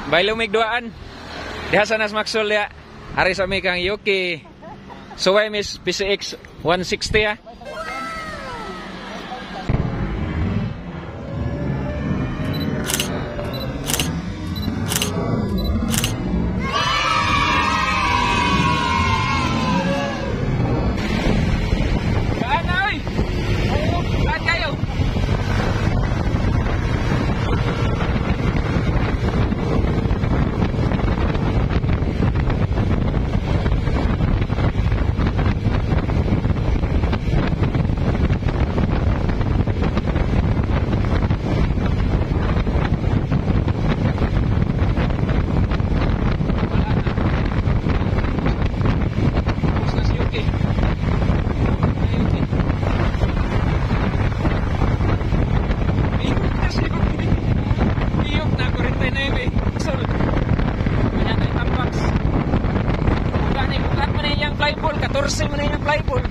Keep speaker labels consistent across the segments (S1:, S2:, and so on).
S1: Bailo migduaan. Diha sa Nas Maxwell ya. Ari sa mi kang Yuki. Suway Miss PCX 160 ya. Mana yang playful?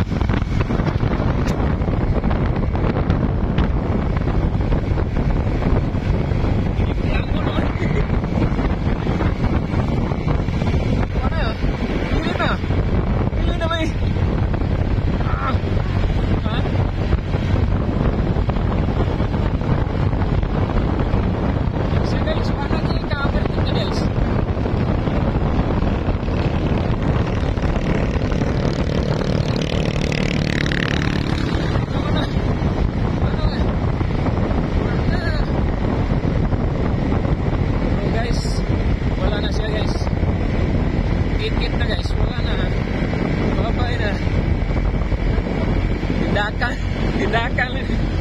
S1: Tindakan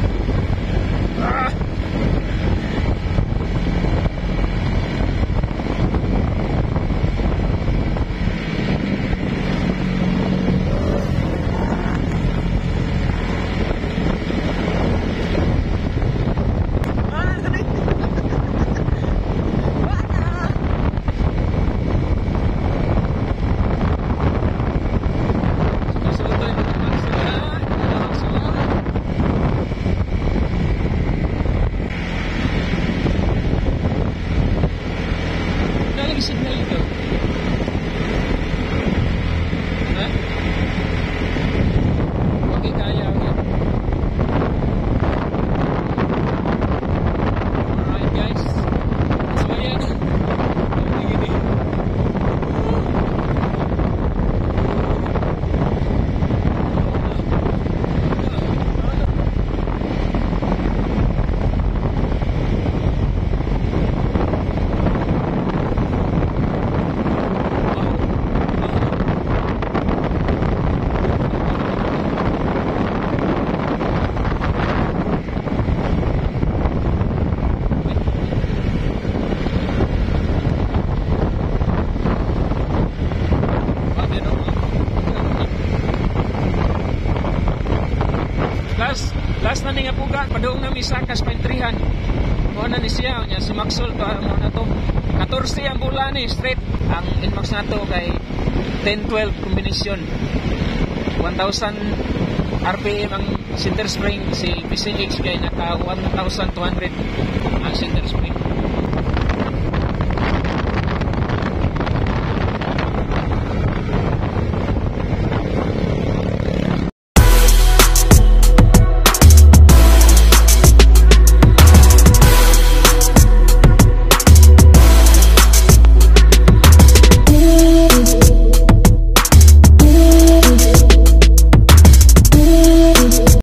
S1: signal itu. Hah? Oke kaya oke. Alright guys. So yan. Gini. Last na nga puga, padung na misakas paintrihan. Mo na ni siya nya si Maxwell to mo na to. 14 ang bulan ni straight ang inmax nato kay 10-12 combination. 1000 RPM ang center spring, si PCX kay naka 1200 ang center spring.